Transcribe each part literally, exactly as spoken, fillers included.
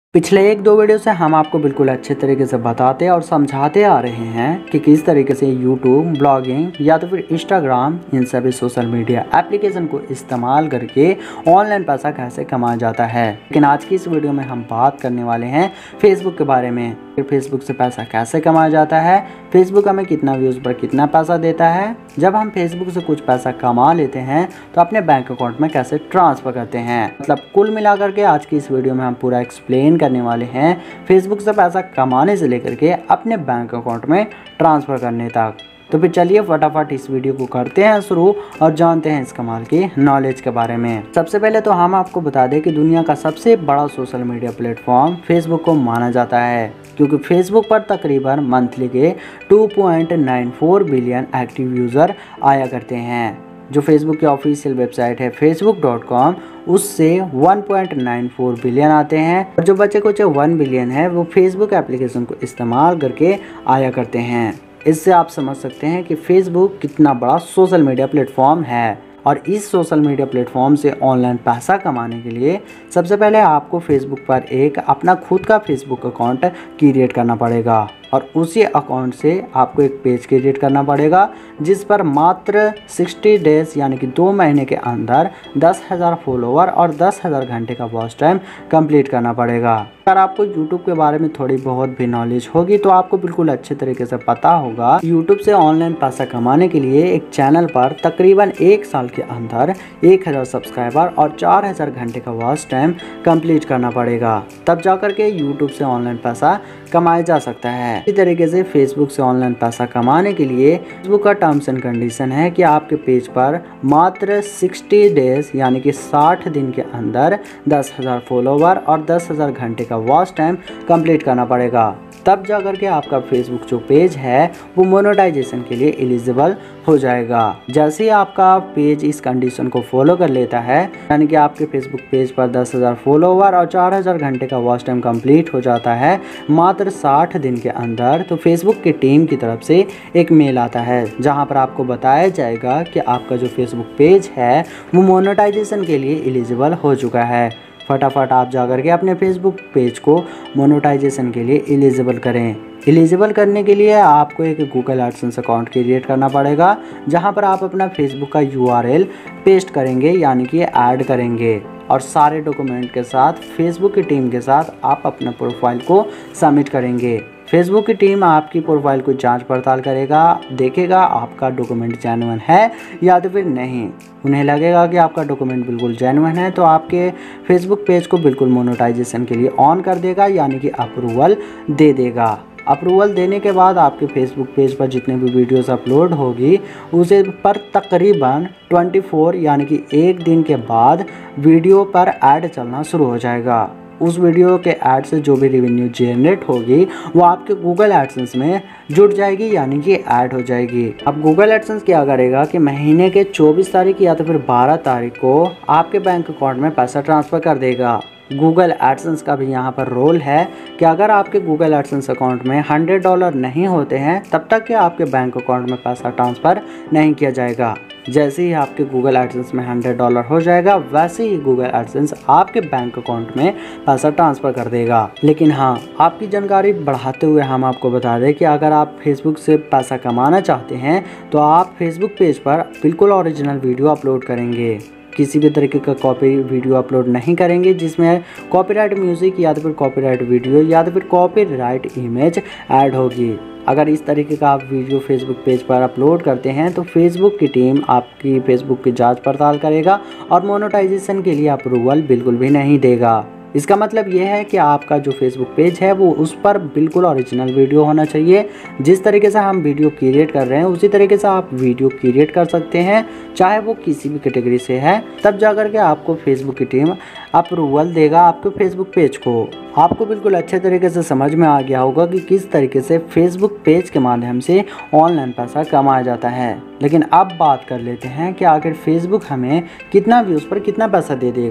पिछले एक दो वीडियो से हम आपको बिल्कुल अच्छे तरीके से बताते और समझाते आ रहे हैं कि किस तरीके से यूट्यूब, ब्लॉगिंग या तो फिर इंस्टाग्राम, इन सभी सोशल मीडिया एप्लीकेशन को इस्तेमाल करके ऑनलाइन पैसा कैसे कमाया जाता है। लेकिन आज की इस वीडियो में हम बात करने वाले हैं फेसबुक के बारे में। फेसबुक से पैसा कैसे कमाया जाता है, फेसबुक हमें कितना व्यूज़ पर कितना पैसा देता है, जब हम फेसबुक से कुछ पैसा कमा लेते हैं तो अपने बैंक अकाउंट में कैसे ट्रांसफ़र करते हैं। मतलब कुल मिलाकर के आज की इस वीडियो में हम पूरा एक्सप्लेन करने वाले हैं फेसबुक से पैसा कमाने से लेकर के अपने बैंक अकाउंट में ट्रांसफ़र करने तक। तो फिर चलिए फटाफट इस वीडियो को करते हैं शुरू और जानते हैं इस कमाल की नॉलेज के बारे में। सबसे पहले तो हम आपको बता दें कि दुनिया का सबसे बड़ा सोशल मीडिया प्लेटफॉर्म फेसबुक को माना जाता है, क्योंकि फेसबुक पर तकरीबन मंथली के two point nine four billion active user आया करते हैं। जो फेसबुक की ऑफिशियल वेबसाइट है फेसबुक डॉट कॉम, उससे one point nine four billion आते हैं और जो बचे कुछ वन बिलियन है वो फेसबुक एप्लीकेशन को इस्तेमाल करके आया करते हैं। इससे आप समझ सकते हैं कि फेसबुक कितना बड़ा सोशल मीडिया प्लेटफॉर्म है। और इस सोशल मीडिया प्लेटफॉर्म से ऑनलाइन पैसा कमाने के लिए सबसे पहले आपको फेसबुक पर एक अपना खुद का फेसबुक अकाउंट क्रिएट करना पड़ेगा और उसी अकाउंट से आपको एक पेज क्रिएट करना पड़ेगा जिस पर मात्र साठ डेज यानी कि दो महीने के अंदर दस हज़ार फॉलोवर और दस हज़ार घंटे का वॉच टाइम कंप्लीट करना पड़ेगा। अगर आपको यूट्यूब के बारे में थोड़ी बहुत भी नॉलेज होगी तो आपको बिल्कुल अच्छे तरीके से पता होगा यूट्यूब से ऑनलाइन पैसा कमाने के लिए एक चैनल पर तकरीबन एक साल के अंदर एक हज़ार सब्सक्राइबर और चार हज़ार घंटे का वॉच टाइम कंप्लीट करना पड़ेगा, तब जाकर के यूट्यूब से ऑनलाइन पैसा कमाया जा सकता है। इसी तरीके से फेसबुक से ऑनलाइन पैसा कमाने के लिए फेसबुक का टर्म्स एंड कंडीशन है कि आपके पेज पर मात्र साठ डेज यानी कि साठ दिन के अंदर दस हज़ार फॉलोवर और दस हज़ार घंटे का वॉच टाइम कंप्लीट करना पड़ेगा, तब जाकर के आपका फेसबुक जो पेज है वो मोनेटाइजेशन के लिए एलिजिबल हो जाएगा। जैसे ही आपका पेज इस कंडीशन को फॉलो कर लेता है, यानी कि आपके फेसबुक पेज पर दस हज़ार फॉलोवर और चार हज़ार घंटे का वॉच टाइम कंप्लीट हो जाता है मात्र साठ दिन के अंदर, तो फेसबुक की टीम की तरफ से एक मेल आता है जहां पर आपको बताया जाएगा कि आपका जो फेसबुक पेज है वो मोनेटाइजेशन के लिए एलिजिबल हो चुका है। फटाफट आप जाकर के अपने फेसबुक पेज को मोनेटाइजेशन के लिए एलिजिबल करें। एलिजिबल करने के लिए आपको एक गूगल एडसेंस अकाउंट क्रिएट करना पड़ेगा जहां पर आप अपना फेसबुक का यूआरएल पेस्ट करेंगे यानी कि ऐड करेंगे और सारे डॉक्यूमेंट के साथ फेसबुक की टीम के साथ आप अपना प्रोफाइल को सबमिट करेंगे। फेसबुक की टीम आपकी प्रोफाइल को जांच पड़ताल करेगा, देखेगा आपका डॉक्यूमेंट जेन्युइन है या तो फिर नहीं। उन्हें लगेगा कि आपका डॉक्यूमेंट बिल्कुल जेन्युइन है तो आपके फेसबुक पेज को बिल्कुल मोनेटाइजेशन के लिए ऑन कर देगा यानी कि अप्रूवल दे देगा। अप्रूवल देने के बाद आपके फेसबुक पेज पर जितने भी वीडियोस अपलोड होगी उसे पर तकरीबन चौबीस यानी कि एक दिन के बाद वीडियो पर ऐड चलना शुरू हो जाएगा। उस वीडियो के ऐड से जो भी रेवेन्यू जनरेट होगी वो आपके गूगल एडसेंस में जुड़ जाएगी यानी कि ऐड हो जाएगी। अब गूगल एडसेंस क्या करेगा कि महीने के चौबीस तारीख या तो फिर बारह तारीख को आपके बैंक अकाउंट में पैसा ट्रांसफ़र कर देगा। गूगल एडसेंस का भी यहाँ पर रोल है कि अगर आपके गूगल एडसेंस अकाउंट में हंड्रेड डॉलर नहीं होते हैं तब तक कि आपके बैंक अकाउंट में पैसा ट्रांसफ़र नहीं किया जाएगा। जैसे ही आपके गूगल एडसेंस में हंड्रेड डॉलर हो जाएगा वैसे ही गूगल एडसेंस आपके बैंक अकाउंट में पैसा ट्रांसफ़र कर देगा। लेकिन हाँ, आपकी जानकारी बढ़ाते हुए हम आपको बता दें कि अगर आप फेसबुक से पैसा कमाना चाहते हैं तो आप फेसबुक पेज पर बिल्कुल ओरिजिनल वीडियो अपलोड करेंगे, किसी भी तरीके का कॉपी वीडियो अपलोड नहीं करेंगे जिसमें कॉपीराइट म्यूज़िक या तो फिर कॉपीराइट वीडियो या तो फिर कॉपीराइट इमेज ऐड होगी। अगर इस तरीके का आप वीडियो फेसबुक पेज पर अपलोड करते हैं तो फेसबुक की टीम आपकी फेसबुक की जांच पड़ताल करेगा और मोनेटाइजेशन के लिए अप्रूवल बिल्कुल भी नहीं देगा। इसका मतलब ये है कि आपका जो फेसबुक पेज है वो उस पर बिल्कुल ओरिजिनल वीडियो होना चाहिए। जिस तरीके से हम वीडियो क्रिएट कर रहे हैं उसी तरीके से आप वीडियो क्रिएट कर सकते हैं, चाहे वो किसी भी कैटेगरी से है, तब जाकर के आपको फेसबुक की टीम अप्रूवल देगा आपके फेसबुक पेज को। आपको बिल्कुल अच्छे तरीके से समझ में आ गया होगा कि किस तरीके से फेसबुक पेज के माध्यम से ऑनलाइन पैसा कमाया जाता है। लेकिन अब बात कर लेते हैं कि आखिर फेसबुक हमें कितना व्यूज़ पर कितना पैसा दे देगा।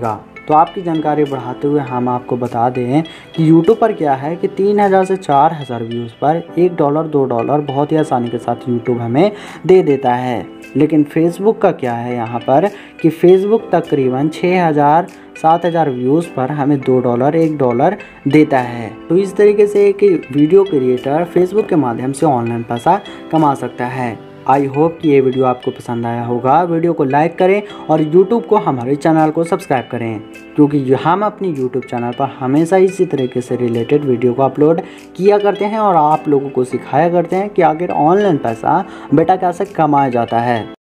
तो आपकी जानकारी बढ़ाते हुए हम आपको बता दें कि यूट्यूब पर क्या है कि तीन हज़ार से चार हज़ार व्यूज़ पर एक डॉलर दो डॉलर बहुत ही आसानी के साथ यूट्यूब हमें दे देता है। लेकिन फेसबुक का क्या है यहाँ पर कि फेसबुक तकरीबन छः हज़ार सात हज़ार व्यूज़ पर हमें दो डॉलर एक डॉलर देता है। तो इस तरीके से एक वीडियो क्रिएटर फेसबुक के माध्यम से ऑनलाइन पैसा कमा सकता है। आई होप कि ये वीडियो आपको पसंद आया होगा। वीडियो को लाइक करें और यूट्यूब को हमारे चैनल को सब्सक्राइब करें, क्योंकि हम अपनी यूट्यूब चैनल पर हमेशा इसी तरीके से रिलेटेड वीडियो को अपलोड किया करते हैं और आप लोगों को सिखाया करते हैं कि आखिर ऑनलाइन पैसा बेटा कैसे कमाया जाता है।